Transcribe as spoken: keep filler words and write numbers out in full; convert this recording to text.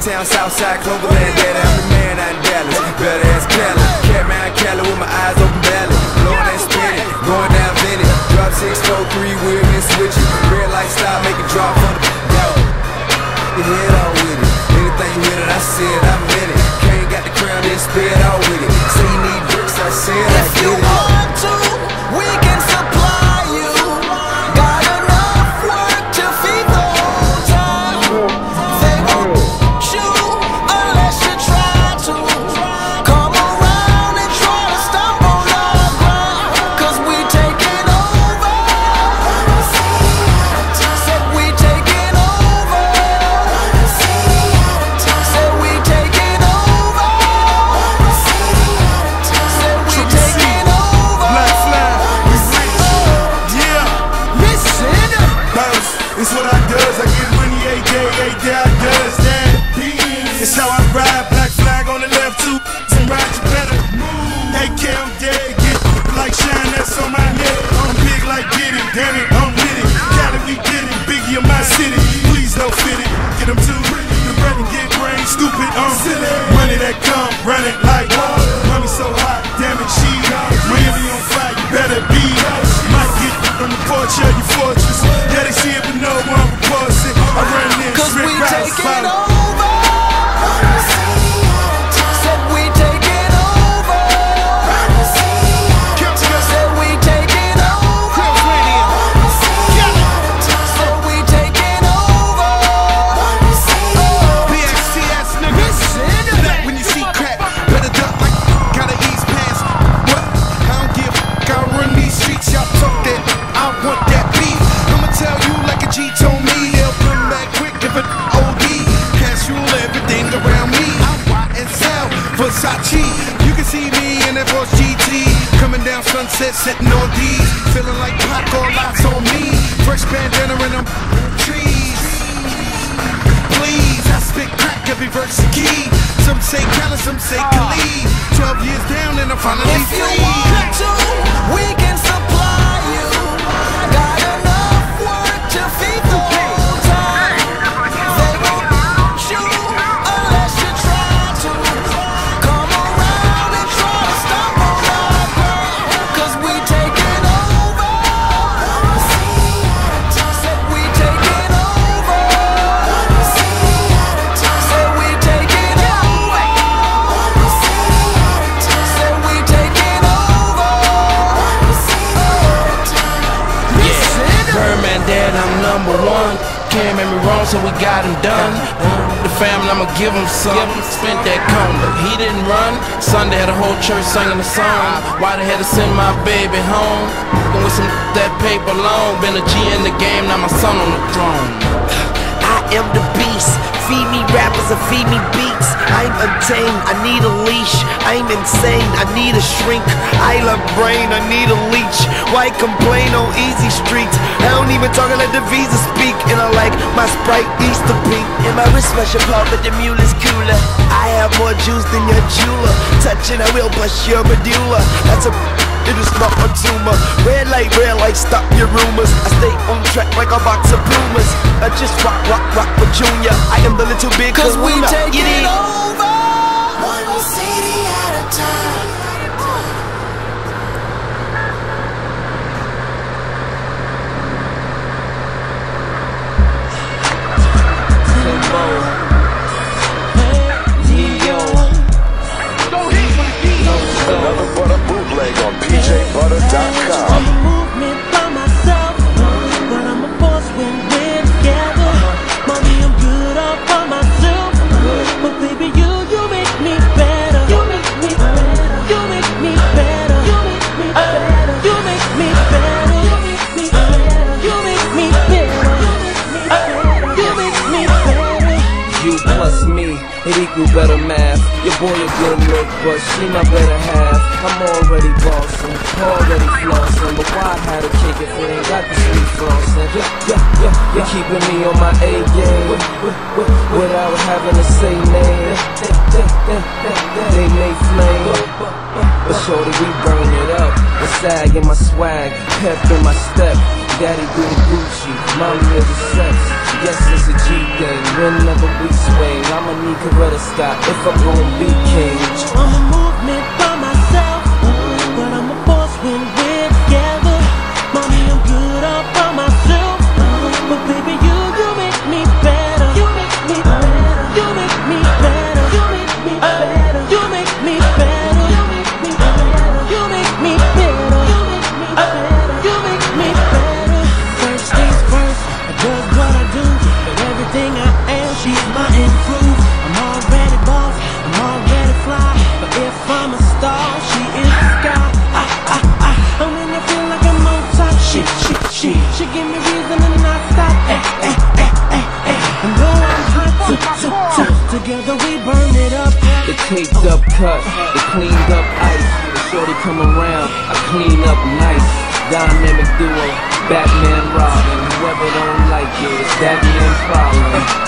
Chi-Town, Southside, Cloverland, Daddy, I'm the man out in Dallas. Better ask Cali, Catman Cali with my eyes open belly. Blowing and spinning, going down Vinny. Drop six, four, three, wheel and switching. Red light stop, make it drop for the yo. Your head all with it. Anything you hear that I said, I'm in it. Can't got the crown, then spit all with it. Say you need bricks, I said I If get you it. want to, we can supply you. Got enough work to feed the whole town. They won't shoot unless you try to. Come around and try to stomp on our ground, 'cause we taking over. Said we taking over. Said we taking over. Said we taking over. Black flag, we rich, yeah. Listen. Bounce, it's what I does. I get money every day, every day I does that. It's how I ride. Black flag on the left, two and ride you better. A K, I'm dead. Get like shine, that's on my head. I'm big like get it, damn it, I'm with it. Cali, we get it, Biggie of my city. Please don't fit it, get them too. The bread and get brain, stupid, um money that come, run it like mommy so hot, damn it, she Miami on fire, you better be. Might get from the porch of your fortress. Yeah, they see it, but no one reports it. I run in, 'Cause we strip raps, taking follow. over. Said we taking over. Said we taking over. Said we taking over. B X T S nigga. Back when you see crack, better duck like gotta ease past. What? I don't give a f- I run these streets, y'all talk that. I want that beat. I'ma tell you like a G told me. They'll come back quick if it O D. Cash rule everything around me. I buy and sell Versace. You can see me in that Porsche G T. Coming down Sunset, sitting on D's. Feeling like Pac, all eyes on me. Fresh bandana and them trees. Please, I spit crack every verse a key. Some say Cali, some say Khalid. Twelve years down and I'm finally If you free. want to, we can supply you. Got enough work to feed the whole town. They won't shoot unless you try to. Come around and try to stomp on our ground, 'cause we taking over. Said we taking over. Said we taking over. Said we taking over. Birdman, Dad, I'm number one. Can't make me wrong, so we got him done. The family, I'ma give him some. Spent that condo, he didn't run. Sunday had a whole church singing the song. Why they had to send my baby home? And with some that paper long, been a G in the game, now my son on the throne. I am the beast. Feed me rappers and feed me beats. I'm untamed, I need a leash. I'm insane, I need a shrink. I love brain, I need a leech. Why complain on easy streets? I don't even talk, I let the visa speak. And I like my Sprite Easter pink. And my wrist special part, but the mule is cooler. I have more juice than your jeweler. Touching, I will bust your medulla. That's a it is not a tumor. Red light, red light, stop your rumors. I stay on track like a box of Pumas. I just rock, rock, rock for Junior. I am the little big 'Cause we kahuna. taking Get it? over. One city at a time. Another butter bootleg on P J Butter dot com. I'm a movement by myself, but I'm a force when we're together. Mommy, I'm good all by myself, but baby, you, you make me better. You make me better. You make me better. You make me better. You make me better. You make me better. You make me better. You make me better. You plus me, it equal better math. Your boy a good look, but she my better half. I'm already bossing, already flossing, but why I had to kick it if it ain't got the sweet flossing? Yeah, yeah, yeah, you're keeping me on my A game without having to say name. They may flame, but shorty, we burn it up. The sag in my swag, pep in my step. Daddy do the Gucci, mommy is the sex. Yes, it's a G thing, whenever we swing, I'ma need Coretta Scott if I'm gonna be king. I'm a movement by myself, but I'm a force when we're together. Mommy, I'm good all by myself, but baby, you, you make me better. You make me better. You make me better. You make me better. You make me better. You make me better. You make me better. You make me better. You make me better. First things first, I does what I do, but everything I am, she's my influence. I'm already boss, I'm already fly, but if I'm a star, she is the sky. I, I, I, and when I feel like I'm on top, she, she, she, she give me reason and I stop. Eh, eh, eh, eh, eh. And though I'm hot, t, t, t, together we burn it up. The taped up cut, the cleaned up ice. The shorty come around, I clean up nice. Dynamic duo, Batman Robin. Whoever don't like it, it's that man's problem.